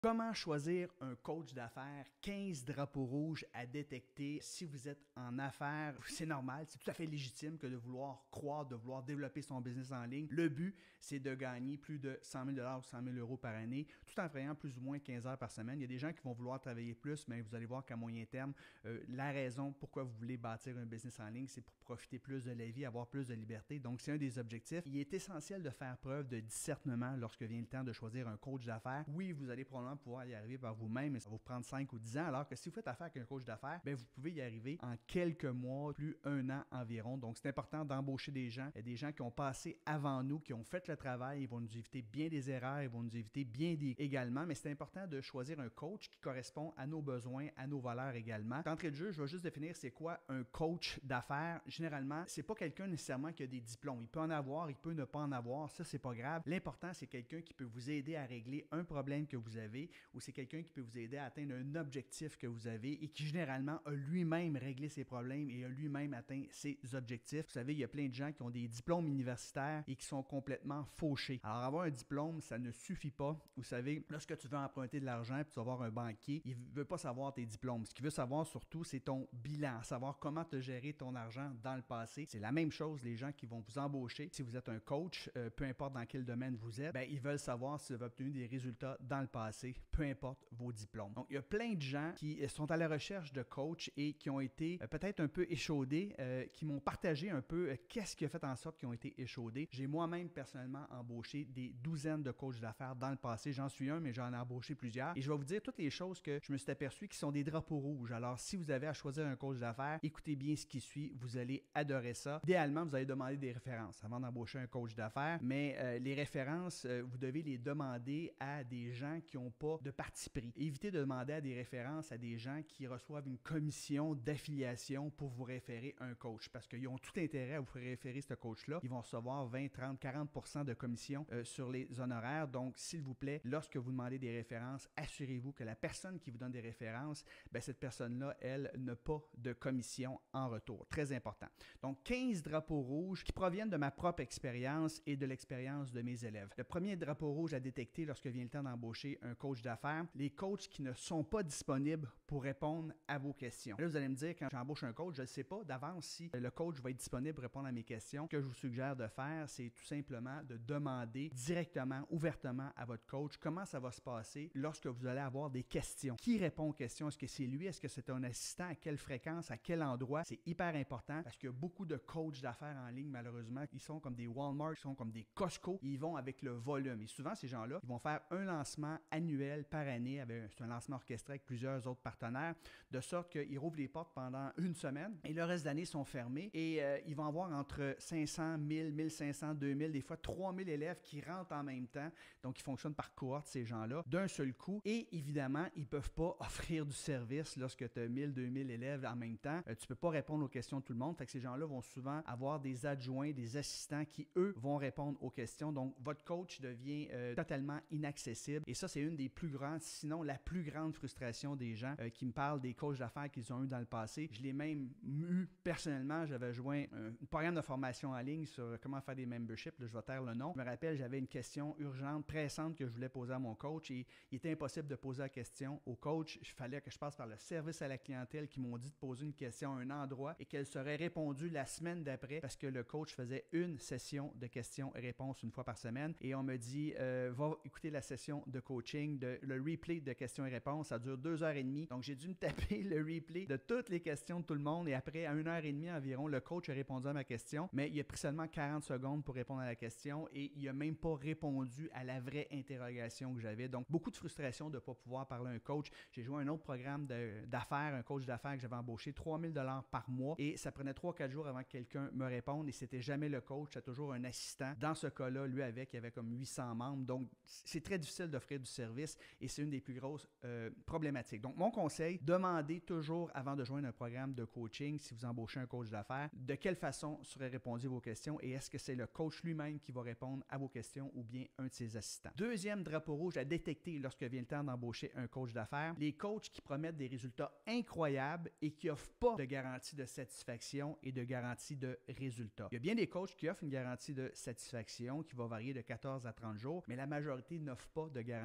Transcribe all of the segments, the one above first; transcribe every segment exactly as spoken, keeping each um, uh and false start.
Comment choisir un coach d'affaires? quinze drapeaux rouges à détecter. Si vous êtes en affaires, c'est normal, c'est tout à fait légitime que de vouloir croître, de vouloir développer son business en ligne. Le but, c'est de gagner plus de cent mille dollars ou cent mille euros par année, tout en travaillant plus ou moins quinze heures par semaine. Il y a des gens qui vont vouloir travailler plus, mais vous allez voir qu'à moyen terme, euh, la raison pourquoi vous voulez bâtir un business en ligne, c'est pour profiter plus de la vie, avoir plus de liberté. Donc, c'est un des objectifs. Il est essentiel de faire preuve de discernement lorsque vient le temps de choisir un coach d'affaires. Oui, vous allez probablement pouvoir y arriver par vous-même, mais ça va vous prendre cinq ou dix ans, alors que si vous faites affaire avec un coach d'affaires, bien, vous pouvez y arriver en quelques mois, plus un an environ. Donc, c'est important d'embaucher des gens, des gens qui ont passé avant nous, qui ont fait le travail, ils vont nous éviter bien des erreurs, ils vont nous éviter bien des également, mais c'est important de choisir un coach qui correspond à nos besoins, à nos valeurs également. D'entrée de jeu, je vais juste définir c'est quoi un coach d'affaires. Généralement, c'est pas quelqu'un nécessairement qui a des diplômes. Il peut en avoir, il peut ne pas en avoir, ça c'est pas grave. L'important, c'est quelqu'un qui peut vous aider à régler un problème que vous avez ou c'est quelqu'un qui peut vous aider à atteindre un objectif que vous avez et qui généralement a lui-même réglé ses problèmes et a lui-même atteint ses objectifs. Vous savez, il y a plein de gens qui ont des diplômes universitaires et qui sont complètement fauchés. Alors, avoir un diplôme, ça ne suffit pas. Vous savez, lorsque tu veux emprunter de l'argent puis tu vas voir un banquier, il ne veut pas savoir tes diplômes. Ce qu'il veut savoir surtout, c'est ton bilan, savoir comment tu as géré ton argent dans le passé. C'est la même chose, les gens qui vont vous embaucher. Si vous êtes un coach, euh, peu importe dans quel domaine vous êtes, ben, ils veulent savoir si vous avez obtenu des résultats dans le passé, peu importe vos diplômes. Donc, il y a plein de gens qui sont à la recherche de coachs et qui ont été euh, peut-être un peu échaudés, euh, qui m'ont partagé un peu euh, qu'est-ce qui a fait en sorte qu'ils ont été échaudés. J'ai moi-même personnellement embauché des douzaines de coachs d'affaires dans le passé. J'en suis un, mais j'en ai embauché plusieurs. Et je vais vous dire toutes les choses que je me suis aperçu qui sont des drapeaux rouges. Alors, si vous avez à choisir un coach d'affaires, écoutez bien ce qui suit. Vous allez adorer ça. Idéalement, vous allez demander des références avant d'embaucher un coach d'affaires. Mais euh, les références, euh, vous devez les demander à des gens qui n'ont pas de parti pris. Évitez de demander à des références à des gens qui reçoivent une commission d'affiliation pour vous référer un coach parce qu'ils ont tout intérêt à vous référer ce coach-là. Ils vont recevoir vingt, trente, quarante pour cent de commission euh, sur les honoraires. Donc, s'il vous plaît, lorsque vous demandez des références, assurez-vous que la personne qui vous donne des références, bien, cette personne-là, elle, n'a pas de commission en retour. Très important. Donc, quinze drapeaux rouges qui proviennent de ma propre expérience et de l'expérience de mes élèves. Le premier drapeau rouge à détecter lorsque vient le temps d'embaucher un coach d'affaires, les coachs qui ne sont pas disponibles pour répondre à vos questions. Là, vous allez me dire, quand j'embauche un coach, je ne sais pas d'avance si le coach va être disponible pour répondre à mes questions. Ce que je vous suggère de faire, c'est tout simplement de demander directement, ouvertement à votre coach comment ça va se passer lorsque vous allez avoir des questions. Qui répond aux questions? Est-ce que c'est lui? Est-ce que c'est un assistant? À quelle fréquence? À quel endroit? C'est hyper important parce qu'il y a beaucoup de coachs d'affaires en ligne, malheureusement, ils sont comme des Walmart, ils sont comme des Costco, ils vont avec le volume. Et souvent, ces gens-là, ils vont faire un lancement annuel par année avec un lancement orchestré avec plusieurs autres partenaires, de sorte qu'ils rouvrent les portes pendant une semaine et le reste de l'année sont fermés et euh, ils vont avoir entre cinq cents, mille, mille cinq cents, deux mille, des fois trois mille élèves qui rentrent en même temps. Donc, ils fonctionnent par cohorte, ces gens-là, d'un seul coup. Et évidemment, ils ne peuvent pas offrir du service lorsque tu as mille, deux mille élèves en même temps. Euh, tu ne peux pas répondre aux questions de tout le monde. Fait que ces gens-là vont souvent avoir des adjoints, des assistants qui, eux, vont répondre aux questions. Donc, votre coach devient euh, totalement inaccessible. Et ça, c'est une des plus grandes, sinon la plus grande frustration des gens euh, qui me parlent des coachs d'affaires qu'ils ont eu dans le passé. Je l'ai même eu personnellement. J'avais joint un, un programme de formation en ligne sur comment faire des memberships. Là, je vais taire le nom. Je me rappelle, j'avais une question urgente, pressante que je voulais poser à mon coach et il était impossible de poser la question au coach. Il fallait que je passe par le service à la clientèle qui m'ont dit de poser une question à un endroit et qu'elle serait répondue la semaine d'après parce que le coach faisait une session de questions et réponses une fois par semaine. Et on me dit, euh, va écouter la session de coaching, de, le replay de questions et réponses. Ça dure deux heures et demie. Donc, j'ai dû me taper le replay de toutes les questions de tout le monde. Et après, à une heure et demie environ, le coach a répondu à ma question. Mais il a pris seulement quarante secondes pour répondre à la question et il n'a même pas répondu à la vraie interrogation que j'avais. Donc, beaucoup de frustration de ne pas pouvoir parler à un coach. J'ai joué un autre programme de, d'affaires, un coach d'affaires que j'avais embauché, trois mille dollars par mois. Et ça prenait trois quatre jours avant que quelqu'un me réponde. Et c'était jamais le coach, c'était toujours un assistant. Dans ce cas-là, lui avec, il y avait comme huit cents membres. Donc, c'est très difficile d'offrir du service et c'est une des plus grosses euh, problématiques. Donc, mon conseil, demandez toujours avant de joindre un programme de coaching, si vous embauchez un coach d'affaires, de quelle façon seraient répondues vos questions et est-ce que c'est le coach lui-même qui va répondre à vos questions ou bien un de ses assistants. Deuxième drapeau rouge à détecter lorsque vient le temps d'embaucher un coach d'affaires, les coachs qui promettent des résultats incroyables et qui n'offrent pas de garantie de satisfaction et de garantie de résultats. Il y a bien des coachs qui offrent une garantie de satisfaction qui va varier de quatorze à trente jours, mais la majorité n'offre pas de garantie de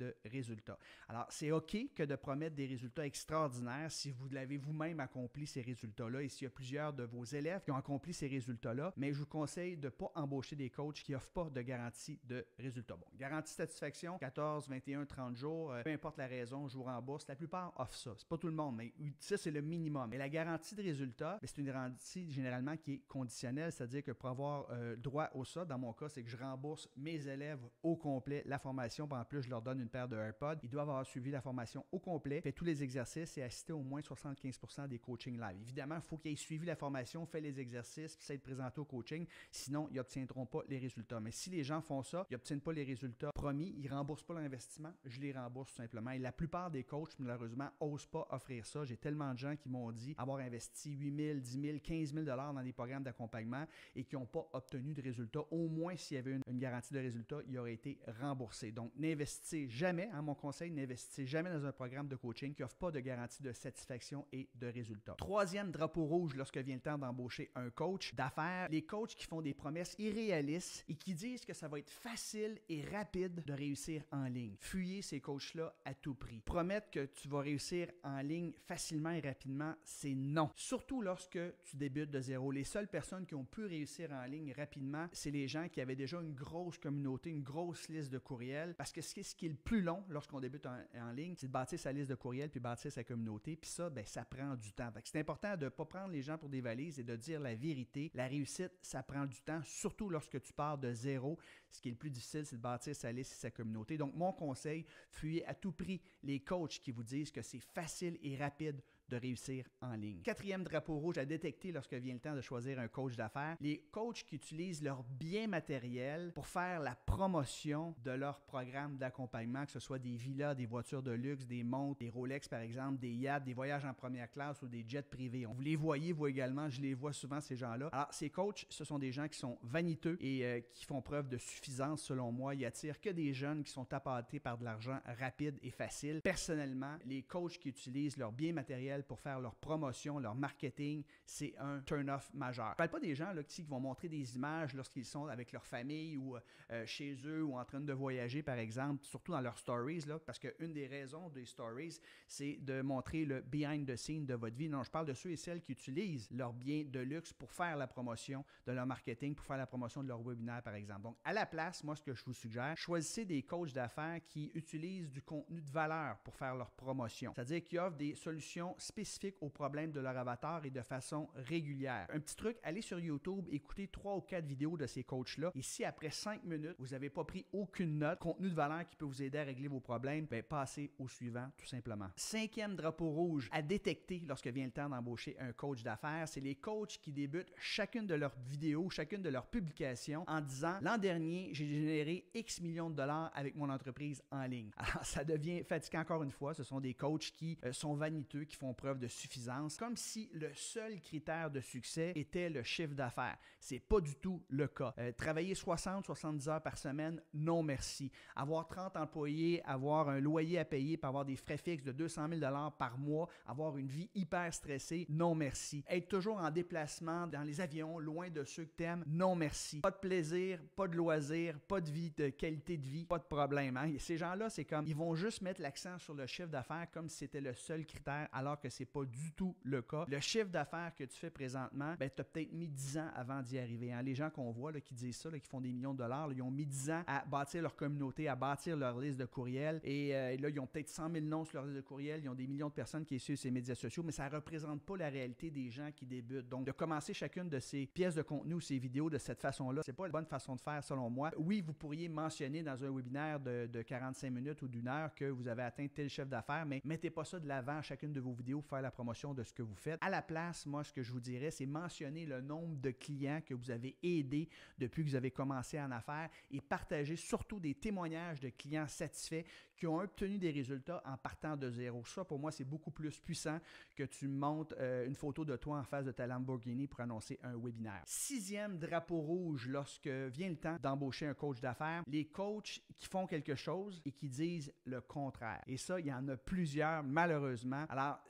de résultats. Alors, c'est OK que de promettre des résultats extraordinaires si vous l'avez vous-même accompli ces résultats-là et s'il y a plusieurs de vos élèves qui ont accompli ces résultats-là, mais je vous conseille de ne pas embaucher des coachs qui n'offrent pas de garantie de résultats. Bon, garantie de satisfaction, quatorze, vingt et un, trente jours, euh, peu importe la raison, je vous rembourse. La plupart offrent ça. C'est pas tout le monde, mais ça, c'est le minimum. Mais la garantie de résultats, c'est une garantie généralement qui est conditionnelle, c'est-à-dire que pour avoir euh, droit au ça, dans mon cas, c'est que je rembourse mes élèves au complet la formation. En plus, je leur donne une paire de AirPods. Ils doivent avoir suivi la formation au complet, fait tous les exercices et assisté au moins soixante-quinze pour cent des coachings live. Évidemment, il faut qu'ils aient suivi la formation, fait les exercices, puis s'être présenté au coaching. Sinon, ils n'obtiendront pas les résultats. Mais si les gens font ça, ils n'obtiennent pas les résultats promis, ils ne remboursent pas l'investissement, je les rembourse tout simplement. Et la plupart des coachs, malheureusement, n'osent pas offrir ça. J'ai tellement de gens qui m'ont dit avoir investi huit mille, dix mille, quinze mille dollars dans des programmes d'accompagnement et qui n'ont pas obtenu de résultats. Au moins, s'il y avait une, une garantie de résultats, il aurait été remboursé. Donc, n'investissez jamais, hein, mon conseil, n'investissez jamais dans un programme de coaching qui n'offre pas de garantie de satisfaction et de résultats. Troisième drapeau rouge lorsque vient le temps d'embaucher un coach d'affaires, les coachs qui font des promesses irréalistes et qui disent que ça va être facile et rapide de réussir en ligne. Fuyez ces coachs-là à tout prix. Promettre que tu vas réussir en ligne facilement et rapidement, c'est non. Surtout lorsque tu débutes de zéro. Les seules personnes qui ont pu réussir en ligne rapidement, c'est les gens qui avaient déjà une grosse communauté, une grosse liste de courriels. Parce que ce qui est, ce qui est le plus long lorsqu'on débute en, en ligne, c'est de bâtir sa liste de courriels puis bâtir sa communauté. Puis ça, ben, ça prend du temps. Fait que c'est important de ne pas prendre les gens pour des valises et de dire la vérité. La réussite, ça prend du temps, surtout lorsque tu pars de zéro. Ce qui est le plus difficile, c'est de bâtir sa liste et sa communauté. Donc, mon conseil, fuyez à tout prix les coachs qui vous disent que c'est facile et rapide de réussir en ligne. Quatrième drapeau rouge à détecter lorsque vient le temps de choisir un coach d'affaires, les coachs qui utilisent leur bien matériel pour faire la promotion de leur programme d'accompagnement, que ce soit des villas, des voitures de luxe, des montres, des Rolex par exemple, des yachts, des voyages en première classe ou des jets privés. Vous les voyez, vous également, je les vois souvent ces gens-là. Alors, ces coachs, ce sont des gens qui sont vaniteux et euh, qui font preuve de suffisance selon moi. Ils attirent que des jeunes qui sont appâtés par de l'argent rapide et facile. Personnellement, les coachs qui utilisent leur bien matériel pour faire leur promotion, leur marketing, c'est un turn-off majeur. Je ne parle pas des gens là, qui vont montrer des images lorsqu'ils sont avec leur famille ou euh, chez eux ou en train de voyager, par exemple, surtout dans leurs stories, là, parce qu'une des raisons des stories, c'est de montrer le behind the scene de votre vie. Non, je parle de ceux et celles qui utilisent leurs biens de luxe pour faire la promotion de leur marketing, pour faire la promotion de leur webinaire, par exemple. Donc, à la place, moi, ce que je vous suggère, choisissez des coachs d'affaires qui utilisent du contenu de valeur pour faire leur promotion. C'est-à-dire qui offrent des solutions spécifiques aux problèmes de leur avatar et de façon régulière. Un petit truc, allez sur YouTube, écoutez trois ou quatre vidéos de ces coachs-là et si après cinq minutes, vous n'avez pas pris aucune note, contenu de valeur qui peut vous aider à régler vos problèmes, bien, passez au suivant, tout simplement. Cinquième drapeau rouge à détecter lorsque vient le temps d'embaucher un coach d'affaires, c'est les coachs qui débutent chacune de leurs vidéos, chacune de leurs publications en disant « L'an dernier, j'ai généré X millions de dollars avec mon entreprise en ligne. » Alors, ça devient fatigant encore une fois. Ce sont des coachs qui euh, sont vaniteux, qui font preuve de suffisance, comme si le seul critère de succès était le chiffre d'affaires. C'est pas du tout le cas. Euh, travailler soixante à soixante-dix heures par semaine, non merci. Avoir trente employés, avoir un loyer à payer, puis avoir des frais fixes de deux cent mille dollars par mois, avoir une vie hyper stressée, non merci. Être toujours en déplacement dans les avions, loin de ceux que t'aimes, non merci. Pas de plaisir, pas de loisirs, pas de vie, de qualité de vie, pas de problème. Hein? Et ces gens-là, c'est comme, ils vont juste mettre l'accent sur le chiffre d'affaires comme si c'était le seul critère, alors que c'est pas du tout le cas. Le chiffre d'affaires que tu fais présentement, ben, tu as peut-être mis dix ans avant d'y arriver. Hein? Les gens qu'on voit là, qui disent ça, là, qui font des millions de dollars, là, ils ont mis dix ans à bâtir leur communauté, à bâtir leur liste de courriels. Et euh, là, ils ont peut-être cent mille noms sur leur liste de courriels. Ils ont des millions de personnes qui suivent ces médias sociaux, mais ça ne représente pas la réalité des gens qui débutent. Donc, de commencer chacune de ces pièces de contenu ou ces vidéos de cette façon-là, c'est pas la bonne façon de faire selon moi. Oui, vous pourriez mentionner dans un webinaire de, de quarante-cinq minutes ou d'une heure que vous avez atteint tel chiffre d'affaires, mais mettez pas ça de l'avant à chacune de vos vidéos pour faire la promotion de ce que vous faites. À la place, moi, ce que je vous dirais, c'est mentionner le nombre de clients que vous avez aidés depuis que vous avez commencé en affaires et partager surtout des témoignages de clients satisfaits qui ont obtenu des résultats en partant de zéro. Ça, pour moi, c'est beaucoup plus puissant que tu montes euh, une photo de toi en face de ta Lamborghini pour annoncer un webinaire. Sixième drapeau rouge lorsque vient le temps d'embaucher un coach d'affaires, les coachs qui font quelque chose et qui disent le contraire. Et ça, il y en a plusieurs, malheureusement. Alors,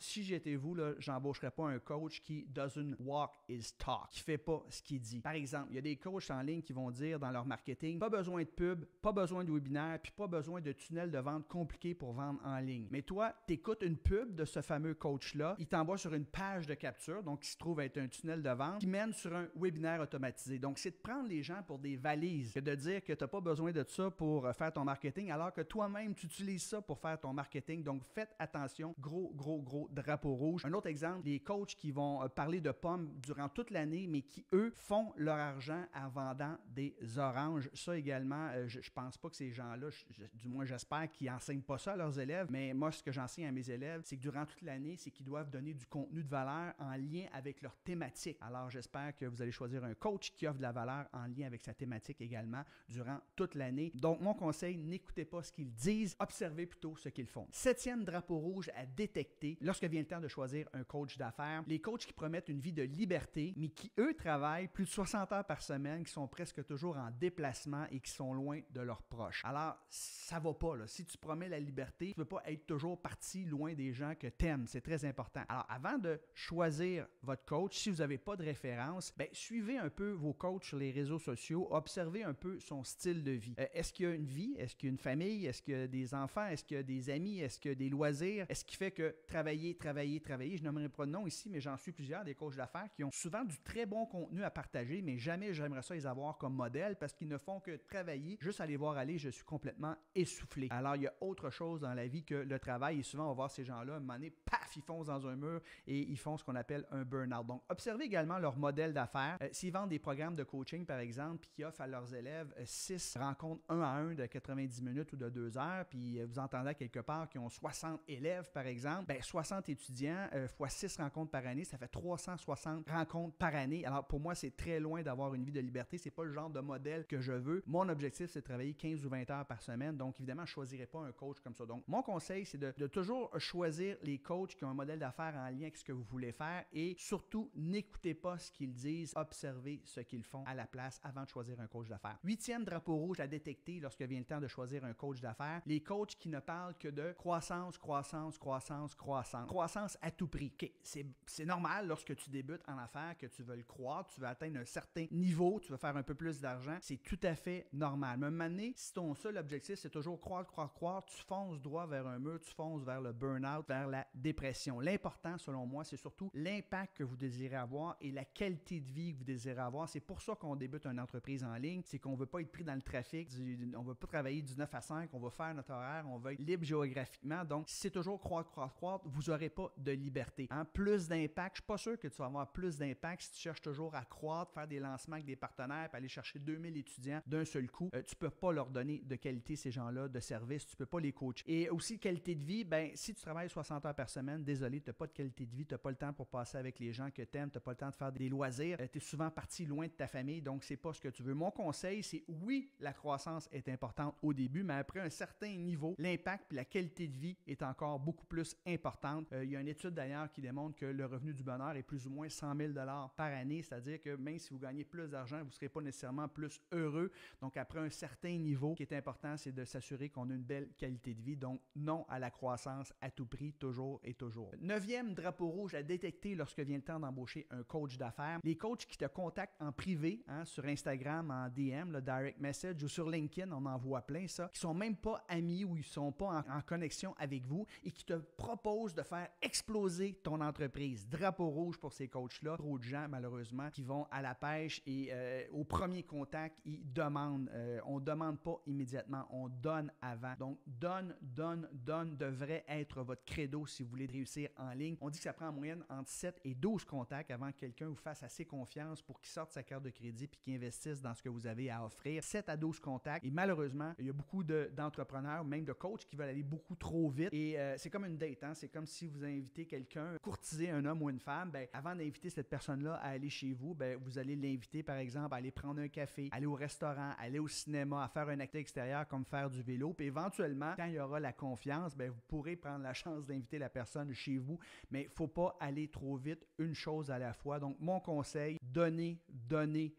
si j'étais vous, là, j'embaucherais pas un coach qui doesn't walk his talk, qui fait pas ce qu'il dit. Par exemple, il y a des coachs en ligne qui vont dire dans leur marketing, pas besoin de pub, pas besoin de webinaire, puis pas besoin de tunnel de vente compliqué pour vendre en ligne. Mais toi, tu écoutes une pub de ce fameux coach-là, il t'envoie sur une page de capture, donc qui se trouve être un tunnel de vente, qui mène sur un webinaire automatisé. Donc, c'est de prendre les gens pour des valises, que de dire que tu n'as pas besoin de ça pour faire ton marketing, alors que toi-même, tu utilises ça pour faire ton marketing. Donc, faites attention, gros, gros, gros drapeau rouge. Un autre exemple, les coachs qui vont parler de pommes durant toute l'année, mais qui, eux, font leur argent en vendant des oranges. Ça également, euh, je, je pense pas que ces gens-là, je, je, du moins j'espère qu'ils n'enseignent pas ça à leurs élèves, mais moi, ce que j'enseigne à mes élèves, c'est que durant toute l'année, c'est qu'ils doivent donner du contenu de valeur en lien avec leur thématique. Alors, j'espère que vous allez choisir un coach qui offre de la valeur en lien avec sa thématique également durant toute l'année. Donc, mon conseil, n'écoutez pas ce qu'ils disent, observez plutôt ce qu'ils font. Septième drapeau rouge à détecter lorsque vient le temps de choisir un coach d'affaires, les coachs qui promettent une vie de liberté, mais qui, eux, travaillent plus de soixante heures par semaine, qui sont presque toujours en déplacement et qui sont loin de leurs proches. Alors, ça va pas, là. Si tu promets la liberté, tu ne veux pas être toujours parti loin des gens que tu aimes. C'est très important. Alors, avant de choisir votre coach, si vous n'avez pas de référence, bien, suivez un peu vos coachs sur les réseaux sociaux, observez un peu son style de vie. Euh, est-ce qu'il y a une vie? Est-ce qu'il y a une famille? Est-ce qu'il y a des enfants? Est-ce qu'il y a des amis? Est-ce qu'il y a des loisirs? Est-ce qui fait que travailler, travailler, travailler, je n'aimerais pas de nom ici, mais j'en suis plusieurs, des coachs d'affaires qui ont souvent du très bon contenu à partager, mais jamais j'aimerais ça les avoir comme modèle parce qu'ils ne font que travailler. Juste à les voir aller, je suis complètement essoufflé. Alors, il y a autre chose dans la vie que le travail et souvent, on va voir ces gens-là, à un moment donné, paf, ils foncent dans un mur et ils font ce qu'on appelle un burn-out. Donc, observez également leur modèle d'affaires. Euh, s'ils vendent des programmes de coaching, par exemple, puis qui offrent à leurs élèves six rencontres un à un de quatre-vingt-dix minutes ou de deux heures, puis vous entendez quelque part qu'ils ont soixante élèves, par exemple, bien, soixante étudiants euh, fois six rencontres par année, ça fait trois cent soixante rencontres par année. Alors, pour moi, c'est très loin d'avoir une vie de liberté. C'est pas le genre de modèle que je veux. Mon objectif, c'est de travailler quinze ou vingt heures par semaine. Donc, évidemment, je ne choisirai pas un coach comme ça. Donc, mon conseil, c'est de, de toujours choisir les coachs qui ont un modèle d'affaires en lien avec ce que vous voulez faire et surtout, n'écoutez pas ce qu'ils disent, observez ce qu'ils font à la place avant de choisir un coach d'affaires. Huitième drapeau rouge à détecter lorsque vient le temps de choisir un coach d'affaires, les coachs qui ne parlent que de croissance, croissance, croissance, croissance. Croissance à tout prix. Okay, c'est, c'est normal lorsque tu débutes en affaires que tu veux le croître, tu veux atteindre un certain niveau, tu veux faire un peu plus d'argent. C'est tout à fait normal. Mais à un moment donné, si ton seul objectif, c'est toujours croître, croître, croître, tu fonces droit vers un mur, tu fonces vers le burn-out, vers la dépression. L'important, selon moi, c'est surtout l'impact que vous désirez avoir et la qualité de vie que vous désirez avoir. C'est pour ça qu'on débute une entreprise en ligne. C'est qu'on ne veut pas être pris dans le trafic, du, on ne veut pas travailler du neuf à cinq, on va faire notre horaire, on va être libre géographiquement. Donc, si c'est toujours croître, croître, croître, vous n'aurez pas de liberté. Hein? Plus d'impact, je ne suis pas sûr que tu vas avoir plus d'impact si tu cherches toujours à croître, faire des lancements avec des partenaires, puis aller chercher deux mille étudiants d'un seul coup. Euh, tu ne peux pas leur donner de qualité ces gens-là, de service, tu ne peux pas les coacher. Et aussi, qualité de vie, ben si tu travailles soixante heures par semaine, désolé, tu n'as pas de qualité de vie, tu n'as pas le temps pour passer avec les gens que tu aimes, tu n'as pas le temps de faire des loisirs, euh, tu es souvent parti loin de ta famille, donc c'est pas ce que tu veux. Mon conseil, c'est oui, la croissance est importante au début, mais après un certain niveau, l'impact et la qualité de vie est encore beaucoup plus importante. Euh, il y a une étude d'ailleurs qui démontre que le revenu du bonheur est plus ou moins cent mille dollars par année, c'est-à-dire que même si vous gagnez plus d'argent, vous ne serez pas nécessairement plus heureux. Donc après un certain niveau, ce qui est important, c'est de s'assurer qu'on a une belle qualité de vie. Donc non à la croissance à tout prix, toujours et toujours. Neuvième drapeau rouge à détecter lorsque vient le temps d'embaucher un coach d'affaires. Les coachs qui te contactent en privé, hein, sur Instagram, en D M, le direct message ou sur LinkedIn, on en voit plein ça, qui sont même pas amis ou ils sont pas en, en connexion avec vous et qui te proposent de faire exploser ton entreprise. Drapeau rouge pour ces coachs-là. Trop de gens, malheureusement, qui vont à la pêche et euh, au premier contact, ils demandent. Euh, on ne demande pas immédiatement, on donne avant. Donc, donne, donne, donne devrait être votre credo si vous voulez réussir en ligne. On dit que ça prend en moyenne entre sept et douze contacts avant que quelqu'un vous fasse assez confiance pour qu'il sorte sa carte de crédit et qu'il investisse dans ce que vous avez à offrir. sept à douze contacts. Et malheureusement, il y a beaucoup de, d'entrepreneurs, même de coachs qui veulent aller beaucoup trop vite. Et euh, c'est comme une date, hein? C'est comme si vous invitez quelqu'un, courtiser un homme ou une femme, ben, avant d'inviter cette personne-là à aller chez vous, ben, vous allez l'inviter, par exemple, à aller prendre un café, aller au restaurant, aller au cinéma, à faire un acte extérieur comme faire du vélo. Puis éventuellement, quand il y aura la confiance, ben, vous pourrez prendre la chance d'inviter la personne chez vous. Mais il ne faut pas aller trop vite, une chose à la fois. Donc, mon conseil, donnez, donnez,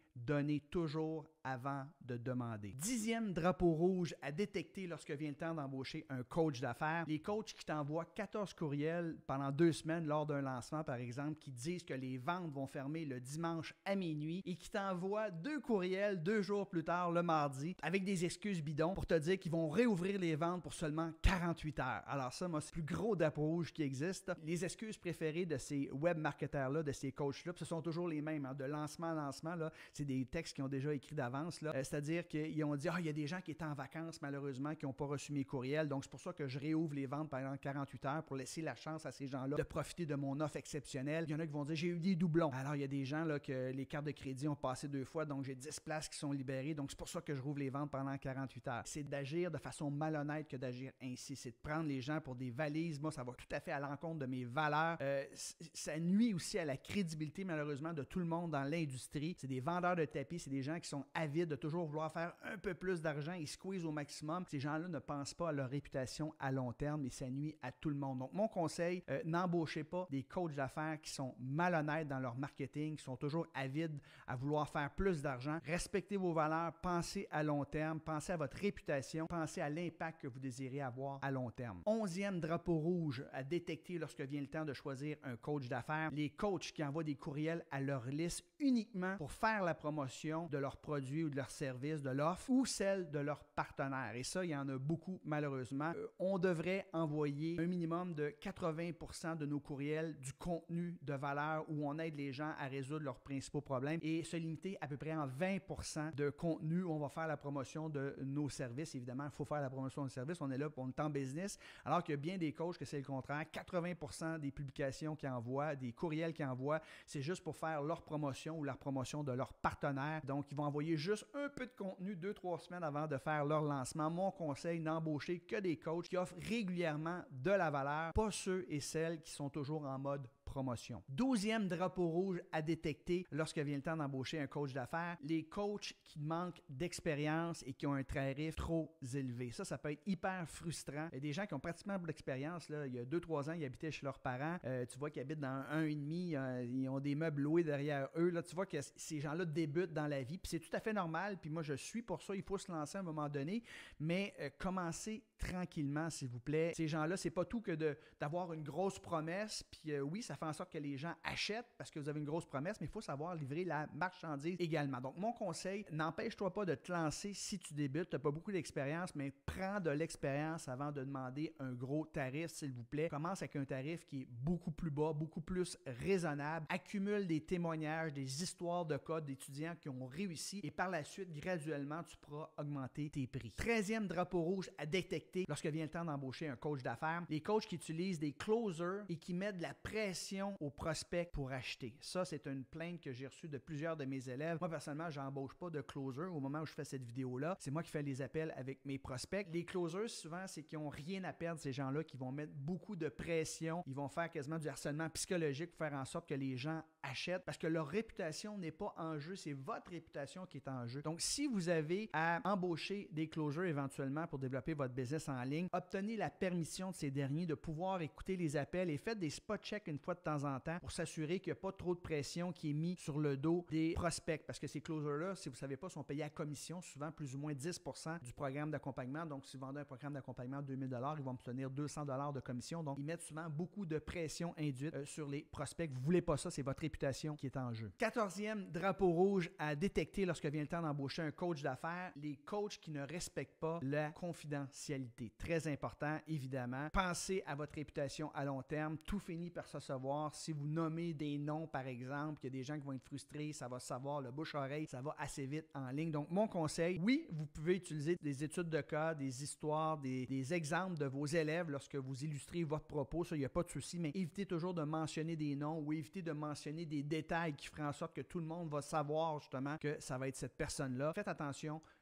donnez toujours avant de demander. Dixième drapeau rouge à détecter lorsque vient le temps d'embaucher un coach d'affaires. Les coachs qui t'envoient quatorze courriels pendant deux semaines lors d'un lancement, par exemple, qui disent que les ventes vont fermer le dimanche à minuit et qui t'envoient deux courriels deux jours plus tard, le mardi, avec des excuses bidons pour te dire qu'ils vont réouvrir les ventes pour seulement quarante-huit heures. Alors ça, moi, c'est le plus gros drapeau rouge qui existe. Les excuses préférées de ces web marketeurs-là, de ces coachs-là, ce sont toujours les mêmes. Hein, de lancement à lancement, là, c'est des textes qu'ils ont déjà écrits d'avance. Là. Euh, c'est-à-dire qu'ils ont dit « Ah, il y a des gens qui étaient en vacances, malheureusement, qui n'ont pas reçu mes courriels. Donc, c'est pour ça que je réouvre les ventes pendant quarante-huit heures pour laisser la chance à ces gens-là de profiter de mon offre exceptionnelle. » Il y en a qui vont dire « J'ai eu des doublons. » Alors, il y a des gens là, que les cartes de crédit ont passé deux fois, donc j'ai dix places qui sont libérées. Donc, c'est pour ça que je rouvre les ventes pendant quarante-huit heures. C'est d'agir de façon malhonnête que d'agir ainsi. C'est de prendre les gens pour des valises. Moi, ça va tout à fait à l'encontre de mes valeurs. Euh, ça nuit aussi à la crédibilité, malheureusement, de tout le monde dans l'industrie. C'est des vendeurs de tapis, c'est des gens qui sont avides de toujours vouloir faire un peu plus d'argent. Ils squeezent au maximum. Ces gens-là ne pensent pas à leur réputation à long terme et ça nuit à tout le monde. Donc, mon conseil, euh, n'embauchez pas des coachs d'affaires qui sont malhonnêtes dans leur marketing, qui sont toujours avides à vouloir faire plus d'argent. Respectez vos valeurs, pensez à long terme, pensez à votre réputation, pensez à l'impact que vous désirez avoir à long terme. Onzième drapeau rouge à détecter lorsque vient le temps de choisir un coach d'affaires. Les coachs qui envoient des courriels à leur liste uniquement pour faire la promotion de leurs produits ou de leurs services, de l'offre ou celle de leurs partenaires. Et ça, il y en a beaucoup malheureusement. Euh, on devrait envoyer un minimum de quatre-vingts pour cent de nos courriels du contenu de valeur où on aide les gens à résoudre leurs principaux problèmes et se limiter à peu près en vingt pour cent de contenu où on va faire la promotion de nos services. Évidemment, il faut faire la promotion de services. On est là pour on est en business. Alors qu'il y a bien des coachs que c'est le contraire. quatre-vingts pour cent des publications qu'ils envoient, des courriels qu'ils envoient, c'est juste pour faire leur promotion ou leur promotion de leurs partenaires. Donc, ils vont envoyer juste un peu de contenu deux, trois semaines avant de faire leur lancement. Mon conseil, n'embaucher que des coachs qui offrent régulièrement de la valeur, pas ceux et celles qui sont toujours en mode promotion. Douzième drapeau rouge à détecter lorsque vient le temps d'embaucher un coach d'affaires, les coachs qui manquent d'expérience et qui ont un tarif trop élevé. Ça, ça peut être hyper frustrant. Il y a des gens qui ont pratiquement de l'expérience. Là. Il y a deux, trois ans, ils habitaient chez leurs parents. Euh, tu vois qu'ils habitent dans un et demi. Euh, ils ont des meubles loués derrière eux. Là, tu vois que ces gens-là débutent dans la vie. Puis c'est tout à fait normal. Puis moi, je suis pour ça. Il faut se lancer à un moment donné. Mais euh, commencez tranquillement, s'il vous plaît. Ces gens-là, c'est pas tout que de, d'avoir une grosse promesse. Puis euh, oui, ça fait en sorte que les gens achètent parce que vous avez une grosse promesse, mais il faut savoir livrer la marchandise également. Donc, mon conseil, n'empêche-toi pas de te lancer si tu débutes. Tu n'as pas beaucoup d'expérience, mais prends de l'expérience avant de demander un gros tarif, s'il vous plaît. Commence avec un tarif qui est beaucoup plus bas, beaucoup plus raisonnable. Accumule des témoignages, des histoires de cas d'étudiants qui ont réussi et par la suite, graduellement, tu pourras augmenter tes prix. Treizième drapeau rouge à détecter lorsque vient le temps d'embaucher un coach d'affaires. Les coachs qui utilisent des closers et qui mettent de la pression aux prospects pour acheter. Ça, c'est une plainte que j'ai reçue de plusieurs de mes élèves. Moi, personnellement, je n'embauche pas de closer au moment où je fais cette vidéo-là. C'est moi qui fais les appels avec mes prospects. Les closers, souvent, c'est qu'ils n'ont rien à perdre, ces gens-là, qui vont mettre beaucoup de pression. Ils vont faire quasiment du harcèlement psychologique pour faire en sorte que les gens achètent parce que leur réputation n'est pas en jeu. C'est votre réputation qui est en jeu. Donc, si vous avez à embaucher des closers éventuellement pour développer votre business en ligne, obtenez la permission de ces derniers de pouvoir écouter les appels et faites des spot checks une fois de temps en temps pour s'assurer qu'il n'y a pas trop de pression qui est mise sur le dos des prospects. Parce que ces closers-là, si vous ne savez pas, sont payés à commission, souvent plus ou moins dix pour cent du programme d'accompagnement. Donc, si vous vendez un programme d'accompagnement de deux mille dollars, ils vont obtenir deux cents dollars de commission. Donc, ils mettent souvent beaucoup de pression induite euh, sur les prospects. Vous ne voulez pas ça, c'est votre réputation qui est en jeu. quatorzième drapeau rouge à détecter lorsque vient le temps d'embaucher un coach d'affaires, les coachs qui ne respectent pas la confidentialité. Très important, évidemment. Pensez à votre réputation à long terme. Tout finit par se savoir. Si vous nommez des noms, par exemple, il y a des gens qui vont être frustrés, ça va se savoir, le bouche-oreille, ça va assez vite en ligne. Donc, mon conseil, oui, vous pouvez utiliser des études de cas, des histoires, des, des exemples de vos élèves lorsque vous illustrez votre propos. Ça, il n'y a pas de souci, mais évitez toujours de mentionner des noms ou évitez de mentionner des détails qui feraient en sorte que tout le monde va savoir justement que ça va être cette personne-là. Faites attention.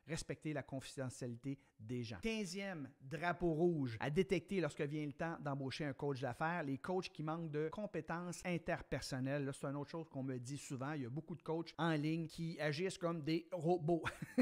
respecter la confidentialité des gens. quinzième drapeau rouge à détecter lorsque vient le temps d'embaucher un coach d'affaires, les coachs qui manquent de compétences interpersonnelles. Là, c'est une autre chose qu'on me dit souvent. Il y a beaucoup de coachs en ligne qui agissent comme des robots.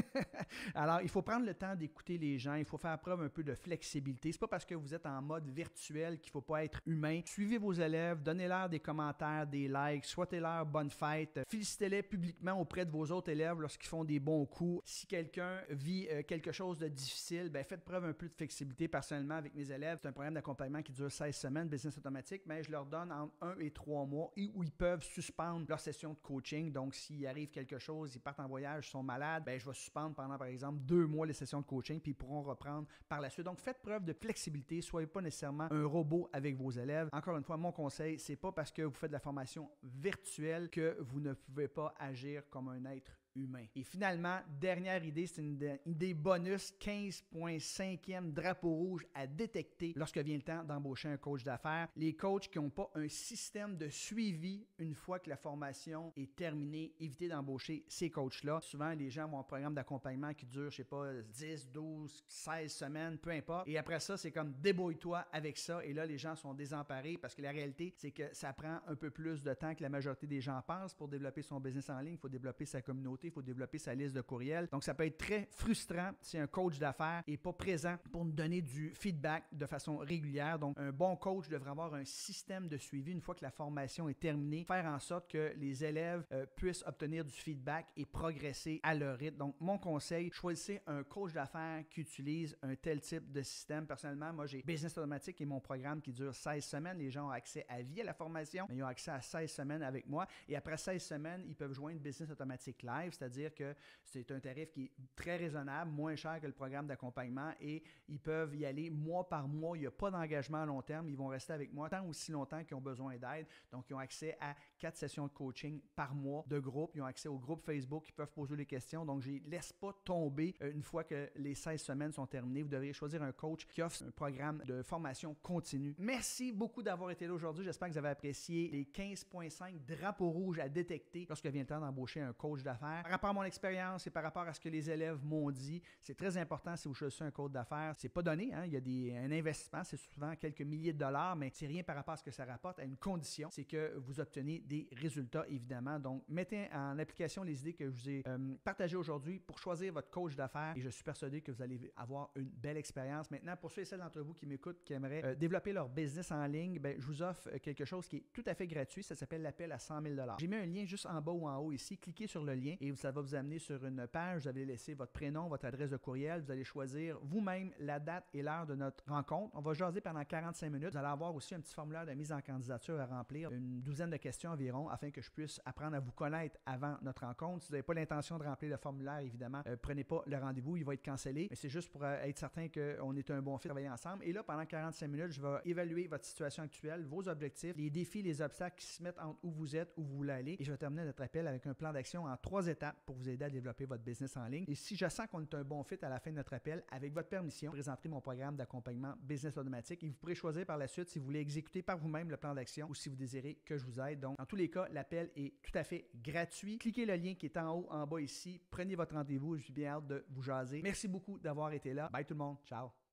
Alors, il faut prendre le temps d'écouter les gens. Il faut faire preuve un peu de flexibilité. C'est pas parce que vous êtes en mode virtuel qu'il ne faut pas être humain. Suivez vos élèves, donnez-leur des commentaires, des likes, souhaitez-leur bonne fête, félicitez-les publiquement auprès de vos autres élèves lorsqu'ils font des bons coups. Si quelqu'un vit euh, quelque chose de difficile, ben faites preuve un peu de flexibilité. Personnellement, avec mes élèves, c'est un programme d'accompagnement qui dure seize semaines, Business Automatique, mais je leur donne entre un et trois mois et où ils peuvent suspendre leur session de coaching. Donc, s'il arrive quelque chose, ils partent en voyage, ils sont malades, ben je vais suspendre pendant, par exemple, deux mois les sessions de coaching, puis ils pourront reprendre par la suite. Donc, faites preuve de flexibilité. Soyez pas nécessairement un robot avec vos élèves. Encore une fois, mon conseil, c'est pas parce que vous faites de la formation virtuelle que vous ne pouvez pas agir comme un être humain. Et finalement, dernière idée, c'est une idée bonus, quinze point cinquième drapeau rouge à détecter lorsque vient le temps d'embaucher un coach d'affaires. Les coachs qui n'ont pas un système de suivi une fois que la formation est terminée, évitez d'embaucher ces coachs-là. Souvent, les gens ont un programme d'accompagnement qui dure, je sais pas, dix, douze, seize semaines, peu importe. Et après ça, c'est comme débrouille-toi avec ça. Et là, les gens sont désemparés parce que la réalité, c'est que ça prend un peu plus de temps que la majorité des gens pensent pour développer son business en ligne. Il faut développer sa communauté, il faut développer sa liste de courriels. Donc, ça peut être très frustrant si un coach d'affaires n'est pas présent pour nous donner du feedback de façon régulière. Donc, un bon coach devrait avoir un système de suivi une fois que la formation est terminée, faire en sorte que les élèves euh, puissent obtenir du feedback et progresser à leur rythme. Donc, mon conseil, choisissez un coach d'affaires qui utilise un tel type de système. Personnellement, moi, j'ai Business Automatique et mon programme qui dure seize semaines. Les gens ont accès à vie à la formation, mais ils ont accès à seize semaines avec moi. Et après seize semaines, ils peuvent joindre Business Automatique Live, c'est-à-dire que c'est un tarif qui est très raisonnable, moins cher que le programme d'accompagnement et ils peuvent y aller mois par mois. Il n'y a pas d'engagement à long terme. Ils vont rester avec moi tant aussi longtemps qu'ils ont besoin d'aide. Donc, ils ont accès à quatre sessions de coaching par mois de groupe. Ils ont accès au groupe Facebook. Ils peuvent poser des questions. Donc, je ne les laisse pas tomber une fois que les seize semaines sont terminées. Vous devriez choisir un coach qui offre un programme de formation continue. Merci beaucoup d'avoir été là aujourd'hui. J'espère que vous avez apprécié les quinze point cinq drapeaux rouges à détecter lorsque vient le temps d'embaucher un coach d'affaires. Par rapport à mon expérience et par rapport à ce que les élèves m'ont dit, c'est très important si vous choisissez un coach d'affaires. C'est pas donné, hein? Il y a des, un investissement, c'est souvent quelques milliers de dollars, mais c'est rien par rapport à ce que ça rapporte à une condition, c'est que vous obtenez des résultats, évidemment. Donc, mettez en application les idées que je vous ai euh, partagées aujourd'hui pour choisir votre coach d'affaires et je suis persuadé que vous allez avoir une belle expérience. Maintenant, pour ceux et celles d'entre vous qui m'écoutent, qui aimeraient euh, développer leur business en ligne, ben, je vous offre quelque chose qui est tout à fait gratuit. Ça s'appelle l'appel à cent mille dollars. J'ai mis un lien juste en bas ou en haut ici. Cliquez sur le lien et ça va vous amener sur une page. Vous allez laisser votre prénom, votre adresse de courriel. Vous allez choisir vous-même la date et l'heure de notre rencontre. On va jaser pendant quarante-cinq minutes. Vous allez avoir aussi un petit formulaire de mise en candidature à remplir, une douzaine de questions environ, afin que je puisse apprendre à vous connaître avant notre rencontre. Si vous n'avez pas l'intention de remplir le formulaire, évidemment, euh, prenez pas le rendez-vous. Il va être cancellé. Mais c'est juste pour euh, être certain qu'on est un bon fit, travailler ensemble. Et là, pendant quarante-cinq minutes, je vais évaluer votre situation actuelle, vos objectifs, les défis, les obstacles qui se mettent entre où vous êtes, où vous voulez aller. Et je vais terminer notre appel avec un plan d'action en trois étapes pour vous aider à développer votre business en ligne. Et si je sens qu'on est un bon fit à la fin de notre appel, avec votre permission, je présenterai mon programme d'accompagnement Business Automatique et vous pourrez choisir par la suite si vous voulez exécuter par vous-même le plan d'action ou si vous désirez que je vous aide. Donc, dans tous les cas, l'appel est tout à fait gratuit. Cliquez le lien qui est en haut, en bas ici. Prenez votre rendez-vous. Je suis bien hâte de vous jaser. Merci beaucoup d'avoir été là. Bye tout le monde. Ciao.